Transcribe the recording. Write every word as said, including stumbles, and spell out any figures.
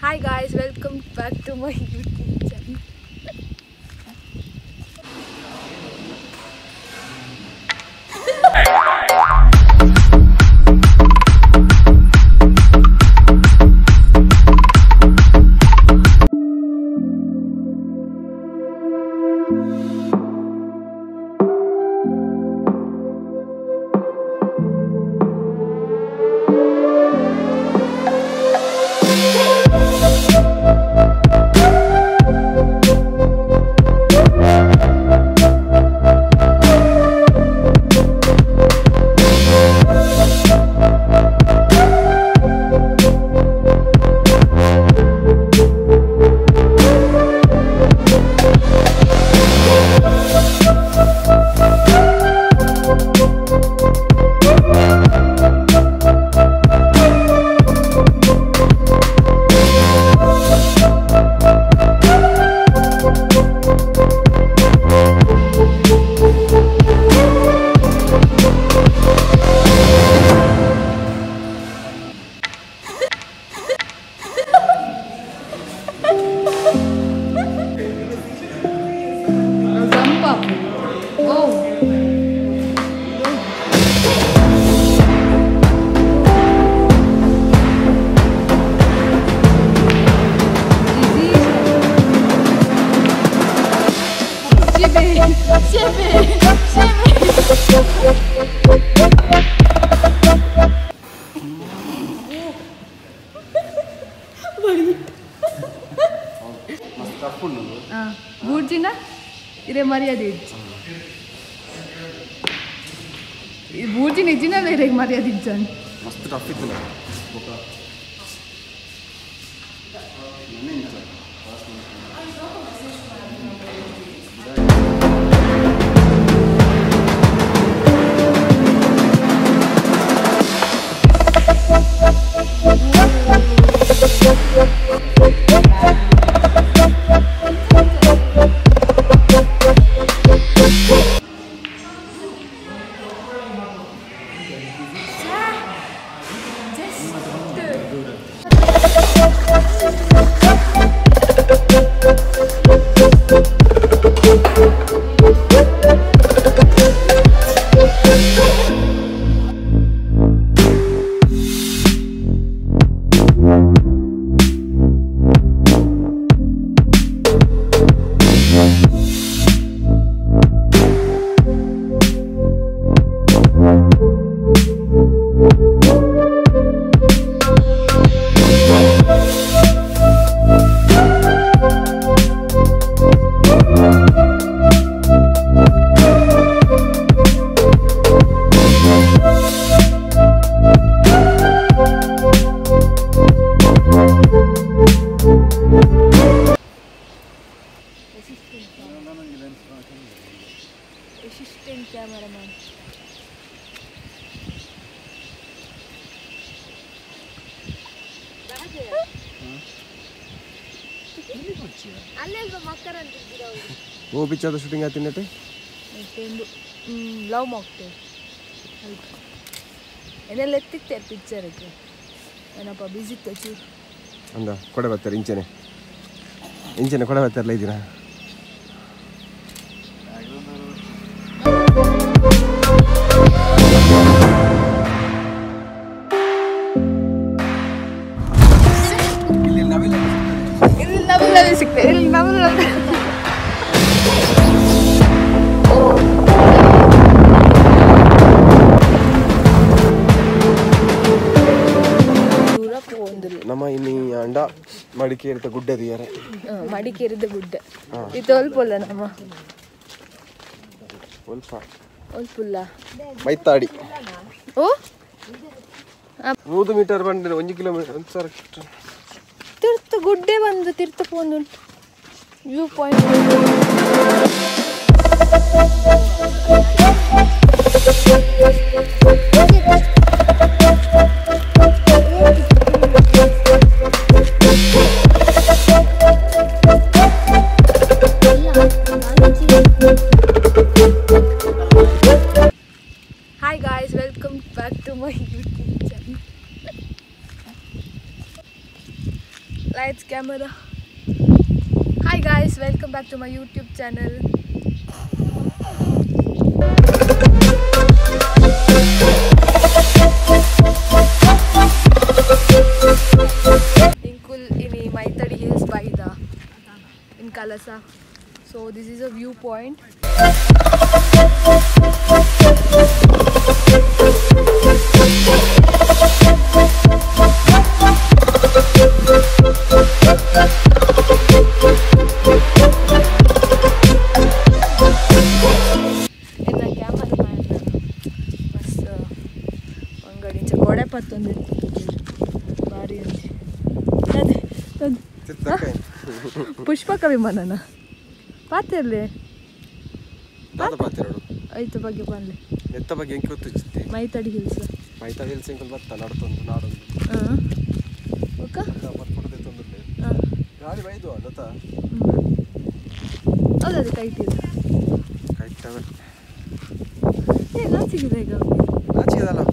Hi guys, welcome back to my YouTube channel. ಬೂರ್ಜಿನ ಇದೇ ಮರ್ಯಾದೆ ಇಜ್ಜಿ ಬೂರ್ಜಿನ ಇಜ್ಜಿನ ಬೇರೆ ಮರ್ಯಾದೆ ಇಜ್ಜನ್ ಮಸ್ತ್ ಟಫ್ ಇತ್ತು Assistant cameraman. ಅಲ್ಲೆಲ್ಲ ಮಕ್ಕರ ಅಂತಿದ್ದೀರಾ ಅವರು ಓ ಪಿಕ್ಚರ್ ಶೂಟಿಂಗ್ ಆತಿನತೆ ಎಷ್ಟೆಂದು ಲವ್ ಮಾಕ್ಟೇಲ್ ಅಲ್ಪ ಏನೆಲ್ಲ ಎತ್ತಿತ್ತೆ ಪಿಕ್ಚರ್ಗೆ ಏನಪ್ಪ ಬಿಸಿ ತಚ್ಚು ಅಂದ ಕೊಡೆ ಬರ್ತಾರೆ ಇಂಚನೆ ಇಂಚನೆ ಕೊಡೆ ಬರ್ತಾರಲ್ಲ ಇದೀನ ಸಿಗ್ತದೆ ಇಲ್ಲಿ ನಾವು ನಮ್ಮ ಇನ್ನಿ ಅಂಡ ಮಡಿಕೇರಿದ ಗುಡ್ಡದಿಯಾರೆ ಮಡಿಕೇರಿದ ಗುಡ್ಡ ಇದು ಒಲ್ಪಲ್ಲ ನಮ್ಮ ಒಲ್ಪ ಒಲ್ಪುಲ್ಲ ಮೈತಾಡಿ ಓ ಮೂರು ಮೀಟರ್ ಬಂದ್ರೆ ಒಂದು ಕಿಲೋಮೀಟರ್ ಒಂದು ಸಾವಿರ ತೀರ್ಥ ಗುಡ್ಡೆ ಬಂದು ತೀರ್ಥ ಒಂದು view point Hi guys, welcome back to my YouTube channel. Lights, camera. Hi guys, welcome back to my YouTube channel. Inkul ini Maitadi Hills Baida in Kalasa. So this is a viewpoint. ಪುಷ್ಪಕ ವಿಮಾನನ ಪಾತಿರ್ಲಿ ಐತ ಬಗ್ಗೆ ಬಂದ್ಲಿ ಎತ್ತ ಬಗ್ಗೆ ಹೆಂಗೆ ಗೊತ್ತಿಚ್ಚುತ್ತೆ ಮೈತಡಿ hills ಮೈತಡಿ hills ಹೆಂಗೆ ಬರ್ತಾ ನಡ್ತೊಂದು ನಾಡೊಂದು ಹಾಂ ಓಕೆ ಬರ್ಕೊಡದೆ ತೊಂದ್ರೆ ಹಾಂ ಗಾಡಿ ಬೈದು ಅದತ್ತ ಹೌದದು ಕೈಟಿಲ್ಲ ಕೈಟ್ ಏ ನಾಚಿಗಿದೆ ಈಗ ನಾಚಿದಲ್ಲ